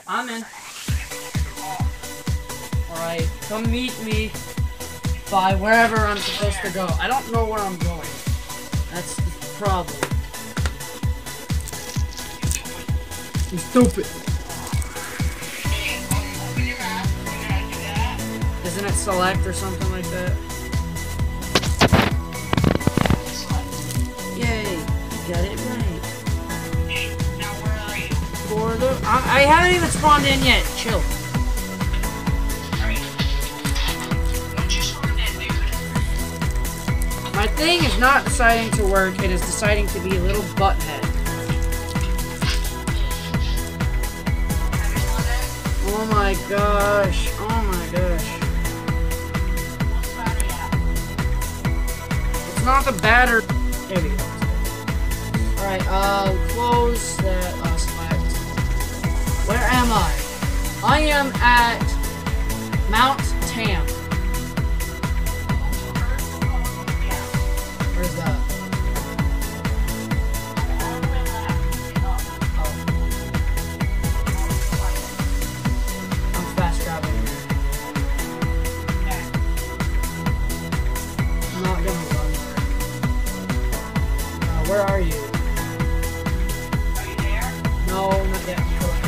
I'm in. Alright, come meet me by wherever I'm supposed to go. I don't know where I'm going. That's the problem. I'm stupid. Isn't it select or something like that? Yay, got it right. Now where are you? For the I haven't even spawned in yet. Chill. Alright. Don't you spawn in, dude? My thing is not deciding to work. It is deciding to be a little butthead. Oh my gosh. Oh my gosh. What's battery at? It's not the batter. There we go. Alright, close that, select. Where am I? I am at Mount Tam. Where's that? Oh. I'm fast traveling here. I'm not gonna run there. Where are you? Are you there? No, not yet.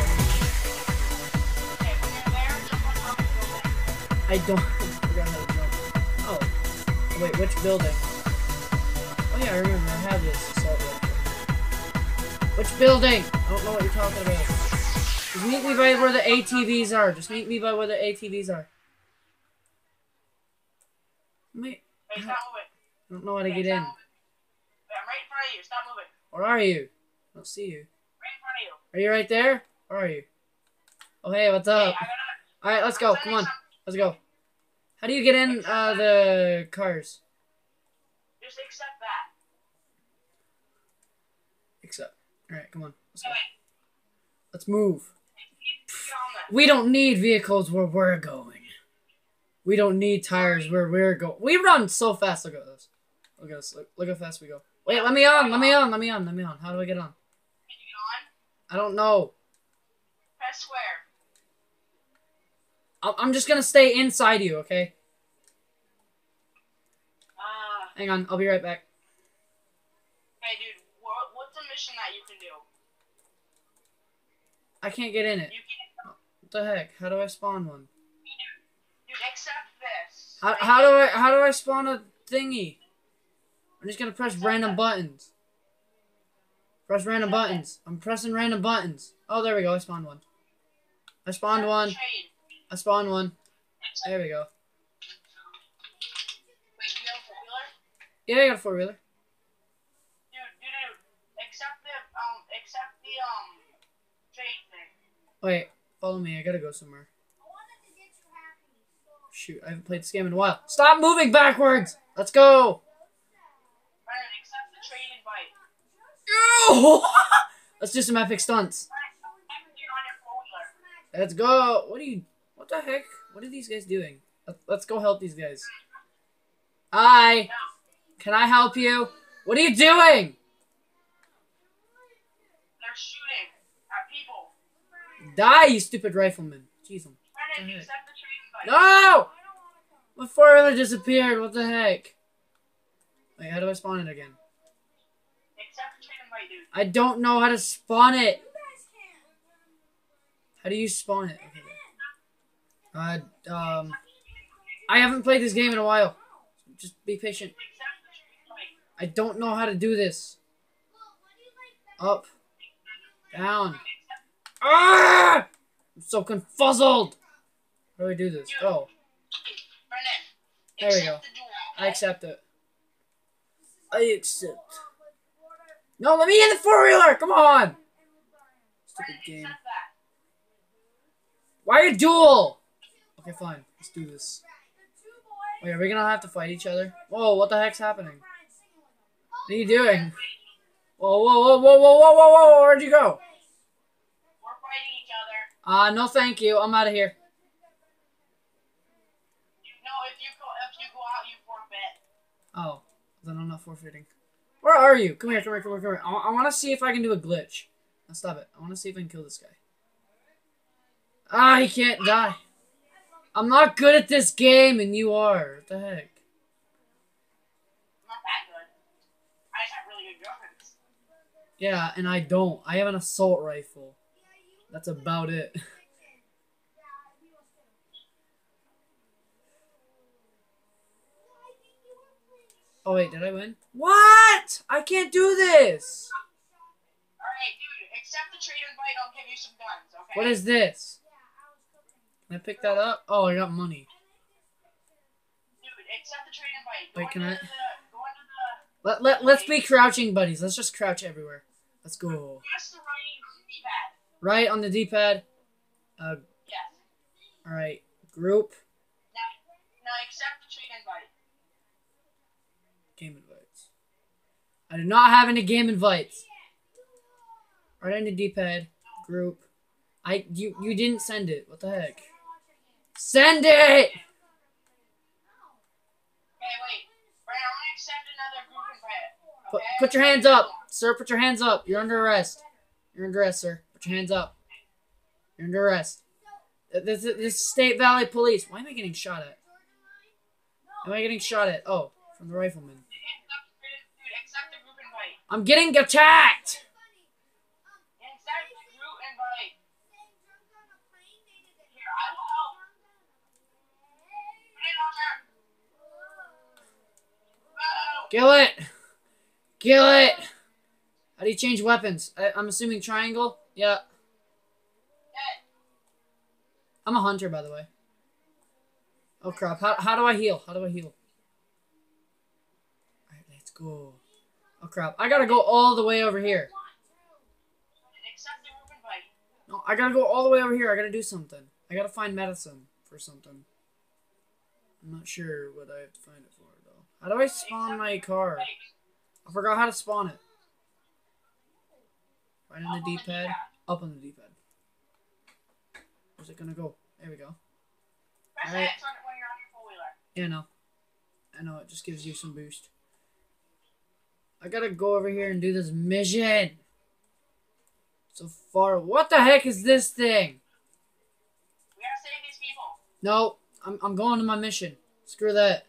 Okay, when you're there, jump on top of the building. I don't. I forgot how to jump. Oh. Wait, which building? Oh yeah, I remember. I have this assault rifle. Which building? I don't know what you're talking about. Just meet me by where the ATVs are. Just meet me by where the ATVs are. Wait. Hey, I stop moving. don't know how to Okay, get stop in. moving. Wait, I'm right in front of you. Stop moving. Where are you? I don't see you. Right in front of you. Are you right there? Where are you? Oh hey, what's up? Hey, I gotta... Alright, let's go. Come on. Let's go. How do you get in the cars? Just accept that. Except. Alright, come on. Let's No, go. wait. Let's move. Get on that. We don't need vehicles where we're going. We don't need tires where we're going. We run so fast. Look at us. Look at us. Look how fast we go. Wait, let me on. Let me on. Let me on. Let me on. How do I get on? Can you get on? I don't know. Press square. I'm just gonna stay inside you, okay? Hang on. I'll be right back. Hey, dude, what's a mission that you can do? I can't get in it. You can... What the heck? How do I spawn one? Dude, accept this. How do I spawn a thingy? I'm just gonna press random buttons. Press random buttons. I'm pressing random buttons. Oh, there we go. I spawned one. I spawned one. Trade. I spawned one. There we go. Wait, you have a four-wheeler? Yeah, I got a four-wheeler. Dude, accept the trade thing. Wait, follow me. I gotta go somewhere. Shoot, I haven't played this game in a while. Stop moving backwards! Let's go! Brennan, accept the trade invite. Let's do some epic stunts. Get on your four-wheeler. Let's go! What the heck? What are these guys doing? Let's go help these guys. Hi! Can I help you? What are you doing? They're shooting at people. Die, you stupid rifleman. Jeez. Brennan, accept the trade invite. No! My four-wheeler disappeared. What the heck? Wait, how do I spawn it again? Accept the trade invite, dude. I don't know how to spawn it. How do you spawn it? Okay. I haven't played this game in a while. Just be patient. Accept the trade invite. I don't know how to do this. Up. Down. Ah! I'm so confuzzled. How do I do this? Oh, Brennan, there we go. accept the duel. I accept it. I accept. No, let me in the four-wheeler! Come on! Stupid Brennan, game. accept that. Why are you duel? Okay, fine. Let's do this. Wait, are we gonna have to fight each other? Whoa, what the heck's happening? What are you doing? Whoa, whoa, whoa, whoa, whoa, whoa, whoa, whoa, where'd you go? We're fighting each other. No thank you. I'm out of here. No, if you go out, you forfeit. Oh, then I'm not forfeiting. Where are you? Come here, come here, come here, come here. I want to see if I can do a glitch. Now stop it. I want to see if I can kill this guy. Ah, he can't die. I'm not good at this game, and you are. What the heck? I'm not that good. I just have really good guns. Yeah, and I don't. I have an assault rifle. That's about it. Oh wait, did I win? What? I can't do this. Alright, dude, accept the trade invite, I'll give you some guns, okay? What is this? Can I pick that up? Oh, I got money. Dude, accept the trade invite. Wait, can I? Go into the... Let's be crouching buddies. Let's just crouch everywhere. Let's go. Press the right D-pad. Right on the D-pad. Yes. Alright. Group. Now accept the trade invite. Game invites. I do not have any game invites. Right on the D-pad. Group. You didn't send it. What the heck? Send it! Okay, wait. Right, I'm gonna accept another group invite. Okay? Put your hands up. Sir, put your hands up. You're under arrest. You're under arrest, sir. Put your hands up. You're under arrest. This is State Valley Police. Why am I getting shot at? Am I getting shot at? Oh, from the rifleman. Dude, accept the group invite. I'm getting attacked! Accept the group invite. Here, I will help. Put it on there. Oh. Kill it! Kill it! How do you change weapons? I'm assuming triangle? Yeah. I'm a hunter, by the way. Oh, crap. How do I heal? How do I heal? Alright, let's go. Oh, crap. I gotta go all the way over here. Accept the group invite. No, I gotta go all the way over here. I gotta do something. I gotta find medicine for something. I'm not sure what I have to find it for, though. How do I spawn my car? I forgot how to spawn it. Right on the D-pad. Up on the D-pad. Where's it gonna go? There we go. Press Alright. X when you're on your four-wheeler. Yeah, no. I know, it just gives you some boost. I gotta go over here and do this mission. So far. What the heck is this thing? We gotta save these people. No, I'm going to my mission. Screw that.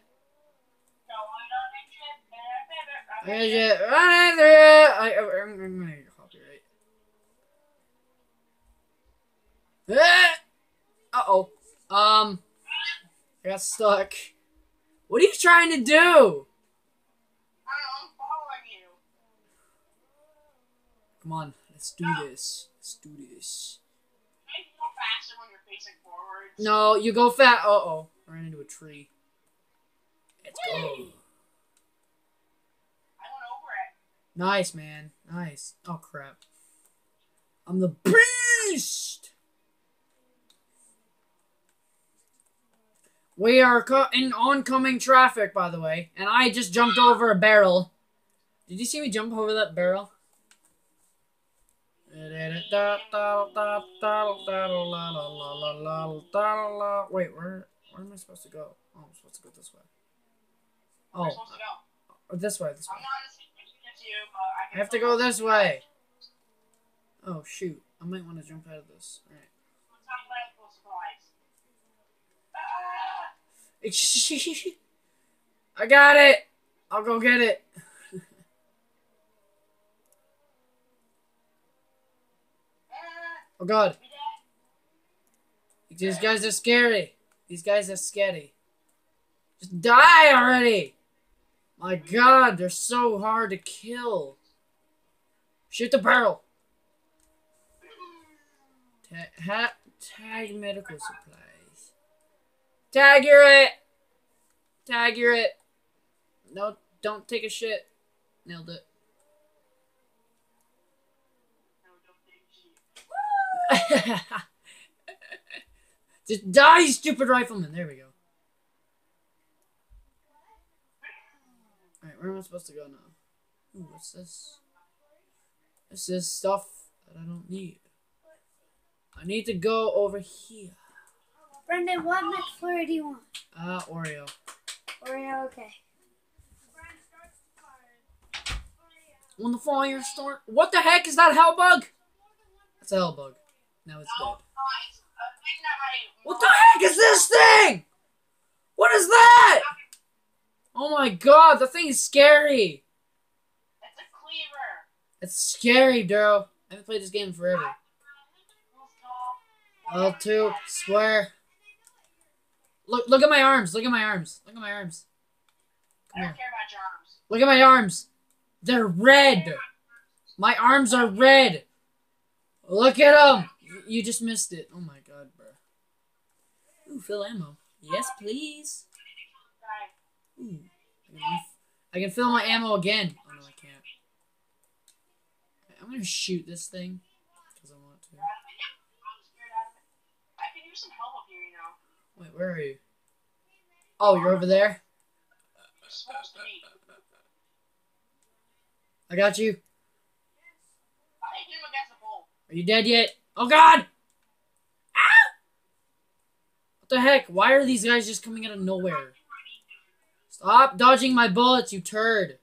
No, I don't I'm gonna get copyright. Uh-oh. I got stuck. What are you trying to do? I'm following you. Come on, let's do this. Let's do this. Make you go faster when you're facing forwards. No, you go fat. Uh-oh. I ran into a tree. Let's go. I went over it. Nice, man. Nice. Oh, crap. I'm the beast! We are in oncoming traffic, by the way. And I just jumped over a barrel. Did you see me jump over that barrel? Wait, where am I supposed to go? Oh, I'm supposed to go this way. We're Oh, supposed to go. this way, this way. I'm not on the same page as you, but I have to go this way. Oh, shoot. I might want to jump out of this. Alright. I got it! I'll go get it. Oh, God. These guys are scary. These guys are scary. Just die already! My God, they're so hard to kill. Shoot the barrel. Tag medical supplies. Tag you're it. Tag you're it. No, don't take a shit. Nailed it. Just die, you stupid rifleman. There we go. Alright, where am I supposed to go now? Ooh, what's this? This is stuff that I don't need. I need to go over here. Brendan, what McFlurry do you want? Oreo. Oreo, okay. When the fire start. What the heck is that hell bug? That's a hell bug. Now it's dead. It's a big What the heck is this thing? What is that? Oh my god, the thing is scary. It's a cleaver. It's scary, Duro. I haven't played this game in forever. L2, swear. Look at my arms. Look at my arms. Look at my arms. I don't care about your arms. Look at my arms. They're red. My arms are red. Look at them. You just missed it. Oh my god, bro. Ooh, fill ammo. Yes, please. Ooh. I can fill my ammo again. Oh no, I can't. I'm gonna shoot this thing because I want to. I can use some help up here, you know. Wait, where are you? Oh, you're over there? You're supposed to be. I got you. I hit him against the pole. Are you dead yet? Oh god! Ah! What the heck? Why are these guys just coming out of nowhere? Stop dodging my bullets, you turd.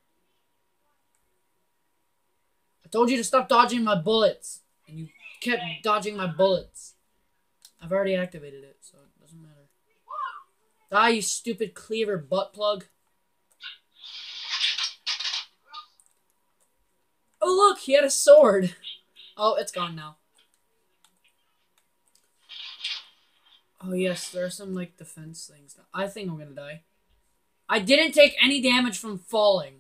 I told you to stop dodging my bullets. And you kept dodging my bullets. I've already activated it, so it doesn't matter. Die, you stupid cleaver butt plug. Oh look, he had a sword. Oh, it's gone now. Oh yes, there are some like defense things. I think I'm gonna die. I didn't take any damage from falling.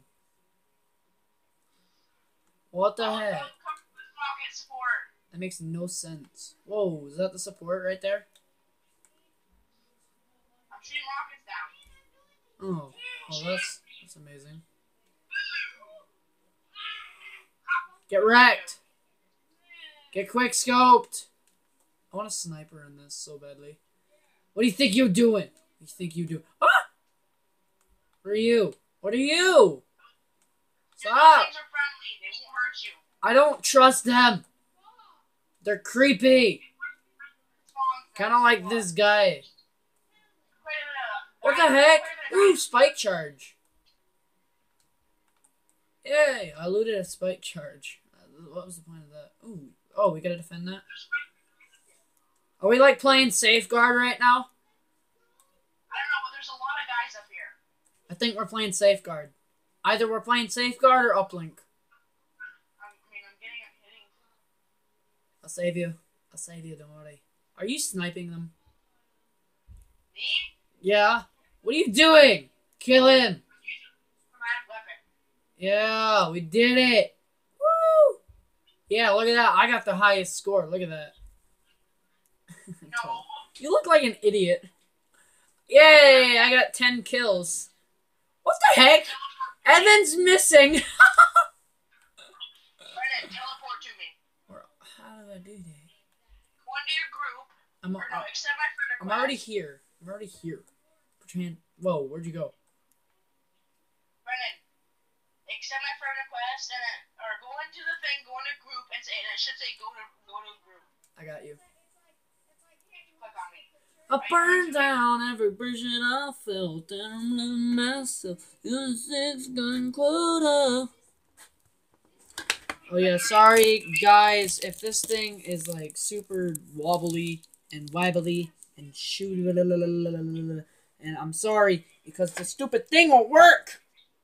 What the heck? Rocket support. That makes no sense. Whoa, is that the support right there? I'm shooting rockets down. Oh, that's amazing. Get wrecked. Get quick scoped. I want a sniper in this so badly. What do you think you're doing? What do you think you do? Ah! Where are you? What are you? Stop! Things are friendly. They won't hurt you. I don't trust them. They're creepy. Kind of like this guy. What the heck? Ooh, spike charge. Yay, I looted a spike charge. What was the point of that? Ooh, oh, we gotta defend that? Are we like playing Safeguard right now? I don't know, but there's a lot of guys up here. I think we're playing Safeguard. Either we're playing Safeguard or Uplink. I'm hitting. I'll save you. I'll save you, don't worry. Are you sniping them? Me? Yeah. What are you doing? Kill him. Automatic weapon. Yeah, we did it. Woo! Yeah, look at that. I got the highest score. Look at that. No. You look like an idiot. Yay, I got 10 kills. What the heck? Evan's missing. Brennan, teleport to me. How do I do that? Go into your group. I'm Accept my friend request. already here. I'm already here. Pretend. Whoa, where'd you go? Brennan, accept my friend request and then, or go into the thing, go into group, and say, and it should say go to group. I got you. Click on me. I burned down every bridge that I felt, and I'm living myself. You're a 6-gun quota. Oh yeah, sorry guys if this thing is like super wobbly and wabbly and shoot, and I'm sorry because the stupid thing won't work.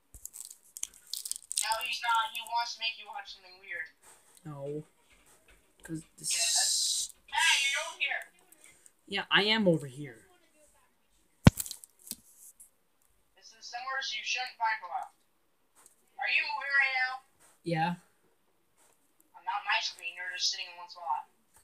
No, he's not. He wants to make you watch something weird. No, because this. Yes. Hey, you're over here. Yeah, I am over here. This is somewhere you shouldn't find for a while. Are you moving right now? Yeah. Not my screen. You're just sitting in one spot.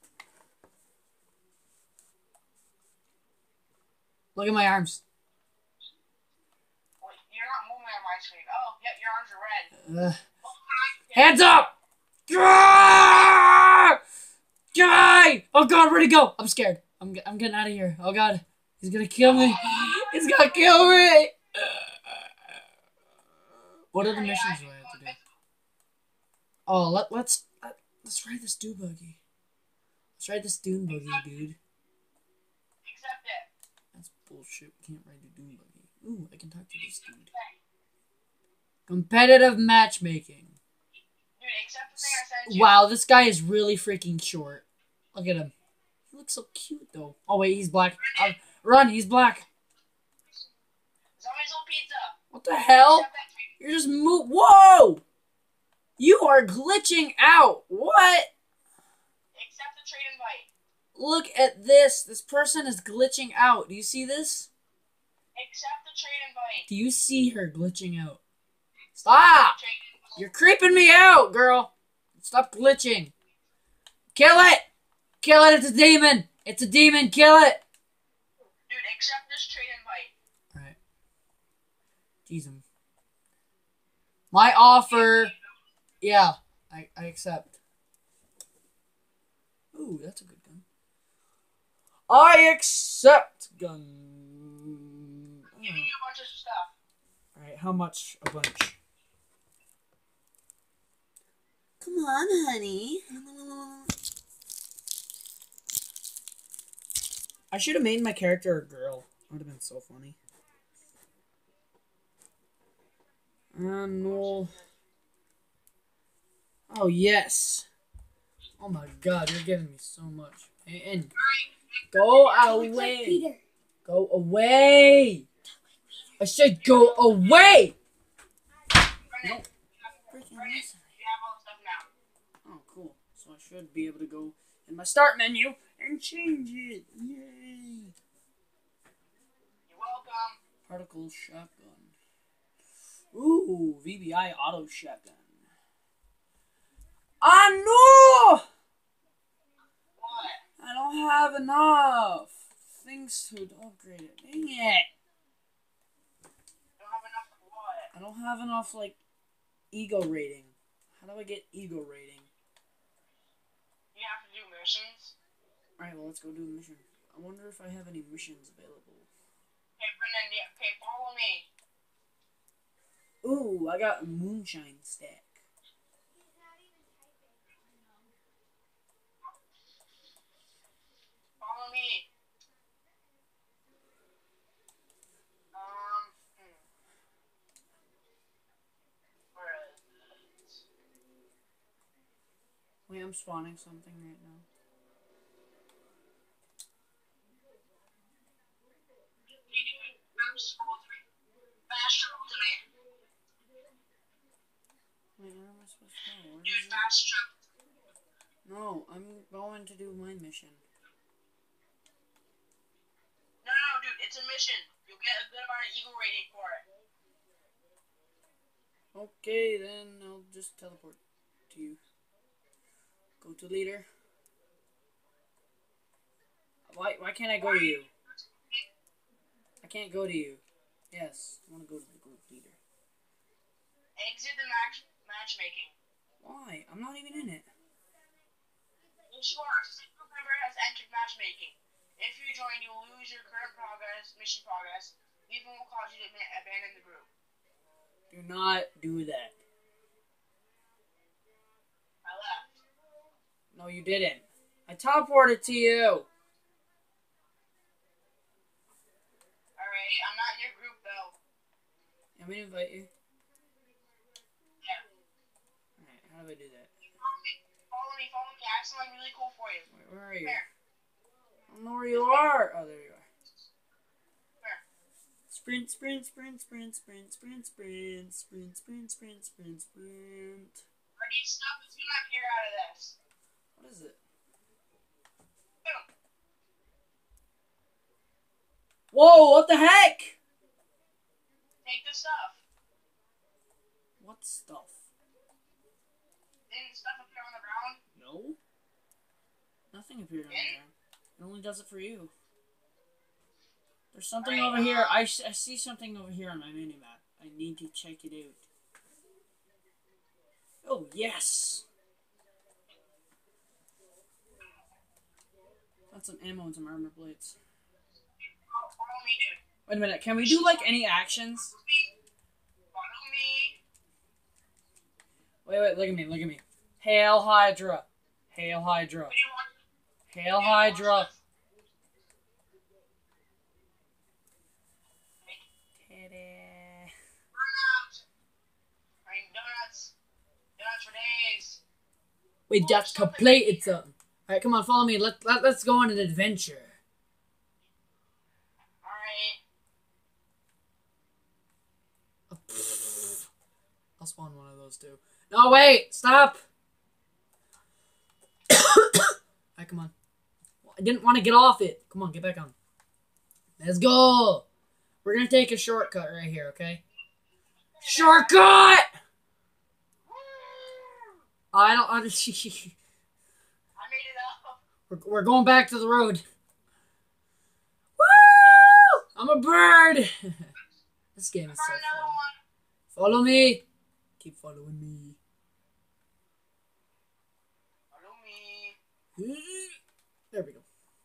Look at my arms. Wait, you're not moving on my screen. Oh, yep, your arms are red. Hands up! Guy! Oh god, where'd he go? I'm scared. I'm getting out of here. Oh god, he's gonna kill me. He's gonna kill me. What other missions do I have to do? Oh, let's ride this dune buggy. Let's ride this dune buggy, dude. Accept it. That's bullshit. We can't ride the dune buggy. Ooh, I can talk to this dude. Competitive matchmaking. Dude, accept the thing I sent you. Wow, this guy is really freaking short. Look at him. He looks so cute though. Oh wait, he's black. Run, he's black. Zombies on pizza. What the hell? Accept that trade. You're just Whoa! You are glitching out. What? Accept the trade invite. Look at this. This person is glitching out. Do you see this? Accept the trade invite. Do you see her glitching out? Stop! Trade invite. You're creeping me out, girl. Stop glitching. Kill it! Kill it, it's a demon! It's a demon, kill it! Dude, accept this trade invite. Alright. Jeez. My offer... Yeah, I accept. Ooh, that's a good gun. I accept gun. Giving you a bunch of stuff. Alright, how much a bunch? Come on, honey. I should have made my character a girl. That would have been so funny. No. Oh, yes. Oh my god, you're giving me so much. And go away. Peter. Go away. I said go away. Brennan, Freaking Brennan, listen. you have all the stuff now. Oh, cool. So I should be able to go in my start menu and change it. Yay. You're welcome. Particle shotgun. Ooh, VBI auto shotgun. Ah, no! What? I don't have enough things to upgrade it. Dang it. You don't have enough of what? I don't have enough, like, ego rating. How do I get ego rating? You have to do missions. Alright, well, let's go do a mission. I wonder if I have any missions available. Hey, Brennan, yeah, okay, follow me. Ooh, I got a moonshine stack. Follow me. Where is it? Wait, I'm spawning something right now. Fast travel to me. Wait, where am I supposed to go? Where Dude, is it? fast travel. No, I'm going to do my mission. No, dude, it's a mission. You'll get a good amount of ego rating for it. Okay, then I'll just teleport to you. Go to leader. Why can't I go to you? I can't go to you. Yes, I want to go to the group leader. Exit the matchmaking. Why? I'm not even in it. Ensure a single member has entered matchmaking. If you join, you will lose your current mission progress. Leaving will cause you to abandon the group. Do not do that. I left. No, you didn't. I teleported to you. Alright, I'm not in your group though. I'm gonna invite you. Yeah. Alright, how do I do that? Follow me. I have something really cool for you. Wait, where are you? Here. I don't know where you are. Oh, there you are. Where? Sprint, sprint, sprint, sprint, sprint, sprint, sprint, sprint, sprint, sprint, sprint, sprint. Ready? Stuff is gonna appear out of this. What is it? Boom. Whoa, what the heck? Take the stuff. What stuff? Didn't stuff appear on the ground? No. Nothing appeared on there. It only does it for you. There's something over here. I see something over here on my mini-map. I need to check it out. Oh, yes! Got some ammo and some armor plates. Oh, follow me, dude. Wait a minute, can we do, like, any actions? Follow me. Wait, look at me, look at me. Hail Hydra! Hail Hydra! What do you want? Hail Hydra! Ta-da. Burnout. Donuts. Donuts for days. We just completed something. Alright, come on, follow me. Let's go on an adventure. Alright. I'll spawn one of those too. No, wait! Stop! Alright, come on. I didn't want to get off it. Come on, get back on. Let's go! We're gonna take a shortcut right here, okay? Shortcut! I don't understand. I made it up. We're going back to the road. Woo! I'm a bird! This game is so Found another fun. one. Follow me. Keep following me. Follow me. There we go.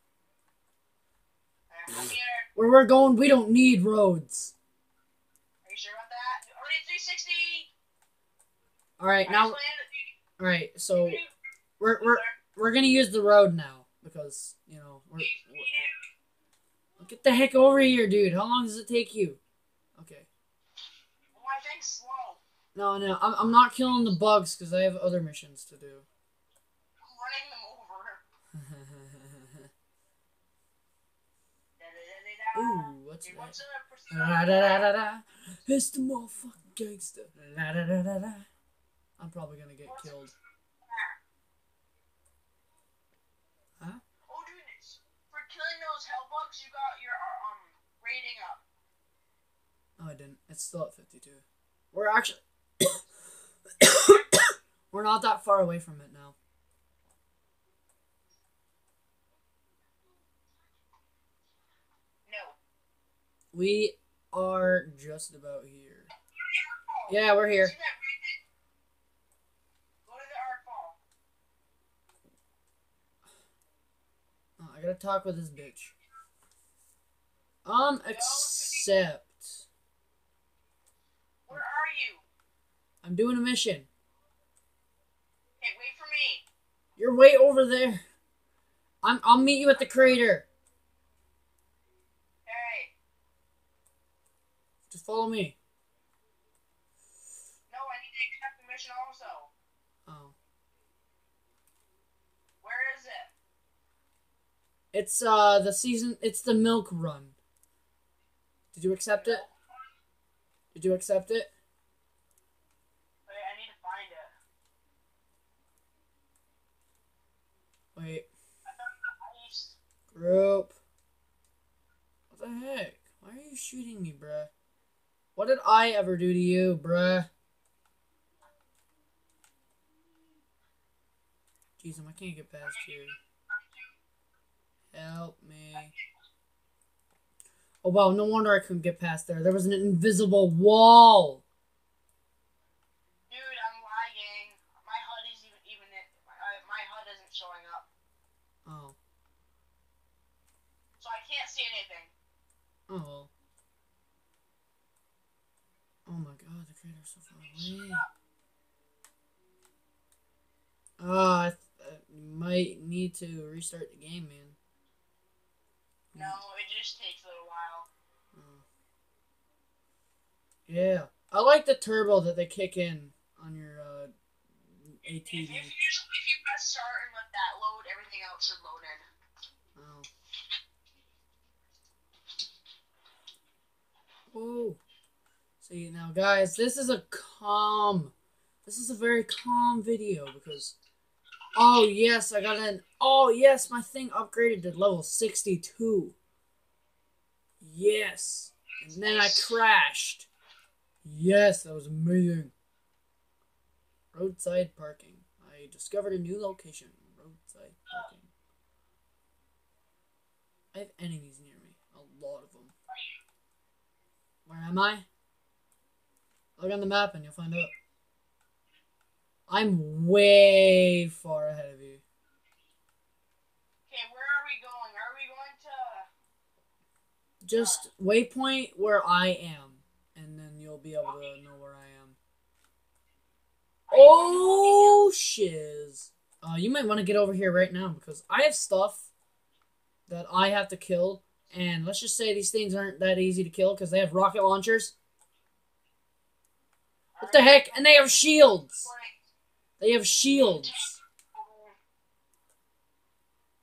I'm here. Where we're going, we don't need roads. Are you sure about that? Already 360. Alright, I now... just landed. Alright, so... We're gonna use the road now. Because, you know, we're get the heck over here, dude. How long does it take you? Okay. My thing's slow. No, I'm not killing the bugs because I have other missions to do. I'm running them over. Ooh, what's Hey, that? what's up? Da, da, da, da, da. It's the motherfucking gangster. Da, da, da, da, da. I'm probably gonna get killed. Huh? Oh, dude, for killing those hellbugs, you got your rating up. No, I didn't. It's still at 52. We're actually... We're not that far away from it now. No. We are just about here. Yeah, we're here. See that rating? Go to the Artfall. Oh, I gotta talk with this bitch. Accept. Where are you? I'm doing a mission. Hey, wait for me. You're way over there. I'll meet you at the crater. Hey. Just follow me. No, I need to accept the mission also. Oh. Where is it? It's the milk run. Did you accept it? Did you accept it? Wait, I need to find it. Wait. I found the ice. Group. What the heck? Why are you shooting me, bruh? What did I ever do to you, bruh? Jeez, I can't get past here. Help me. Oh wow, no wonder I couldn't get past there. There was an invisible wall. Dude, I'm lagging. My HUD is my HUD isn't showing up, Oh. so I can't see anything. Oh well. Oh my god, the crater's so far away. I might need to restart the game, man. No, it just takes a little while. Yeah. I like the turbo that they kick in on your ATV. If you press start and let that load, everything else should load in. Oh. Whoa. See, now guys, this is a very calm video because, oh yes, I got oh yes, my thing upgraded to level 62. Yes. And then I crashed. Yes, that was amazing. Roadside parking. I discovered a new location. Roadside parking. I have enemies near me. A lot of them. Where am I? Look on the map and you'll find out. I'm way far ahead of you. Okay, where are we going? Are we going to... Just waypoint where I am, and then you'll be able to know where I am. Oh, shiz. You might want to get over here right now, because I have stuff that I have to kill, and let's just say these things aren't that easy to kill, because they have rocket launchers. What the heck? And they have shields! They have shields.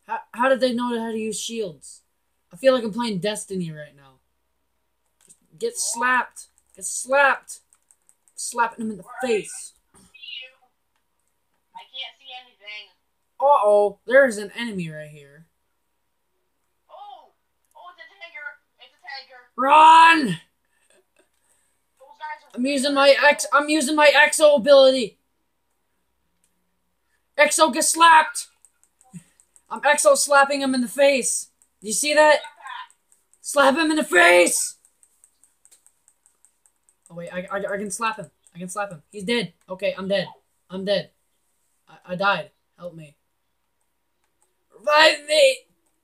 How did they know how to use shields? I feel like I'm playing Destiny right now. Just get slapped. Get slapped. Slapping him in the face. I can't see anything. Uh-oh. There's an enemy right here. Oh, it's a tanker. It's a tanker. Run! Those guys are I'm using my Exo ability. Exo, get slapped. I'm Exo slapping him in the face. Do you see that? Slap him in the face. Oh wait, I can slap him. I can slap him. He's dead. Okay, I'm dead. I'm dead. I died. Help me. Revive me!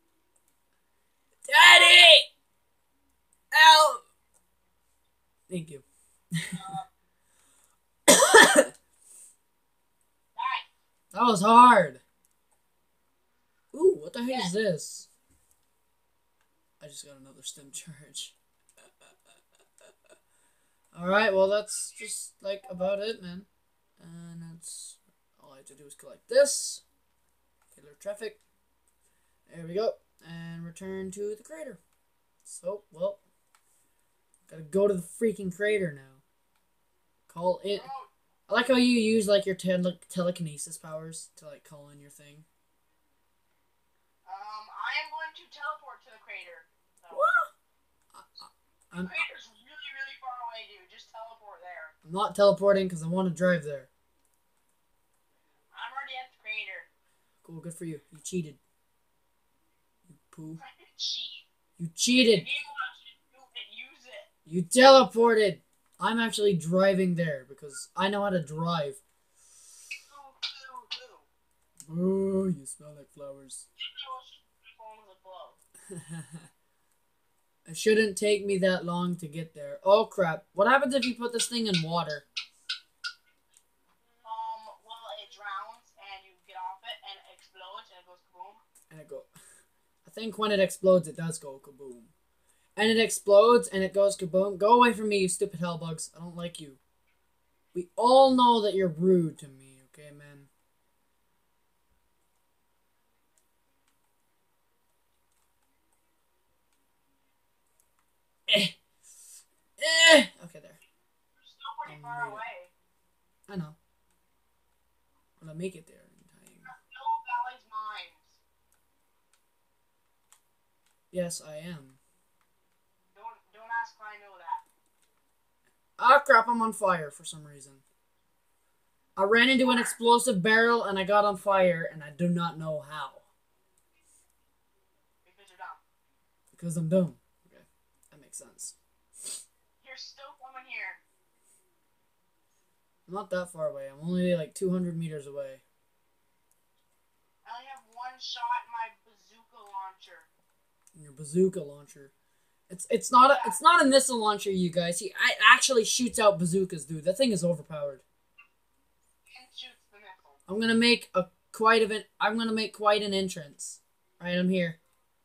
Daddy! Help! Thank you. That was hard. Ooh, what the heck is this? I just got another stim charge. Alright, well that's just like about it, man. And that's all I have to do is collect this. Killer traffic. There we go. And return to the crater. So, well, gotta go to the freaking crater now. Call it. I like how you use like your telekinesis powers to like call in your thing. I am going to teleport to the crater. So. What? The crater's really, really far away, dude. Just teleport there. I'm not teleporting because I want to drive there. I'm already at the crater. Cool, good for you. You cheated. You poo. Cheat. You cheated. Use it. You teleported. I'm actually driving there because I know how to drive. Ooh, you smell like flowers. It shouldn't take me that long to get there. Oh crap. What happens if you put this thing in water? Well, it drowns and you get off it and it explodes and it goes kaboom. And it go. I think when it explodes, it does go kaboom. And it explodes and it goes kaboom. Go away from me, you stupid hellbugs. I don't like you. We all know that you're rude to me, okay, man? Okay, there. You're still pretty far away. I know. But I make it there in time. Mill Valley's mines. Yes, I am. Don't ask if I know that. Ah, crap, I'm on fire for some reason. I ran into an explosive barrel and I got on fire and I do not know how. Because you're dumb. Because I'm dumb. Okay, that makes sense. You're still coming here. I'm not that far away. I'm only like 200 meters away. I only have one shot in my bazooka launcher. Your bazooka launcher. It's not a missile launcher, you guys. It actually shoots out bazookas, dude. That thing is overpowered. And shoots the missile. I'm gonna make quite an entrance. Alright, I'm here.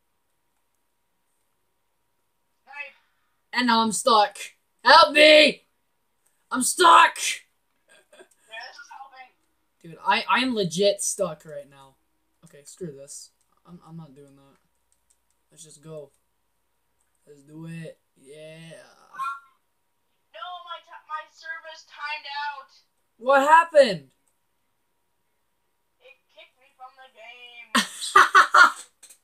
Snipe. And now I'm stuck. Help me! I'm stuck! Yeah, this is helping. Dude, I am legit stuck right now. Okay, screw this. I'm not doing that. Let's just go. Let's do it. Yeah. No, my service timed out. What happened? It kicked me from the game.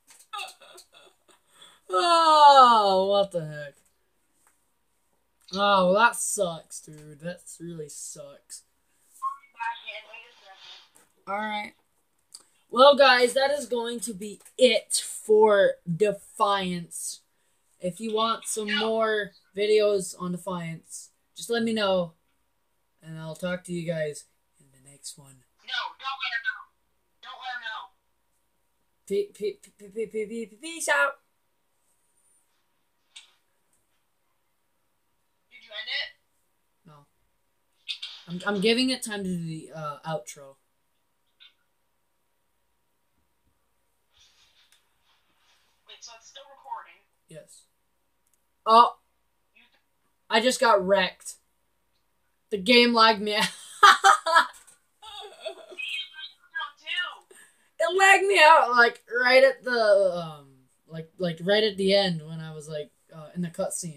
Oh, what the heck? Oh, well, that sucks, dude. That really sucks. Alright. Well, guys, that is going to be it for Defiance. If you want some more videos on Defiance, just let me know. And I'll talk to you guys in the next one. No, don't let her know. Peace out. Did you end it? No. I'm giving it time to do the outro. Wait, so it's still recording? Yes. Oh. I just got wrecked. The game lagged me out. No, too. It It lagged me out like right at the like right at the end when I was like in the cutscene.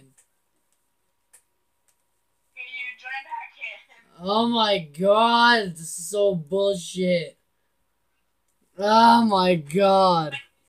Can you join back in? Oh my god, this is so bullshit. Oh my god.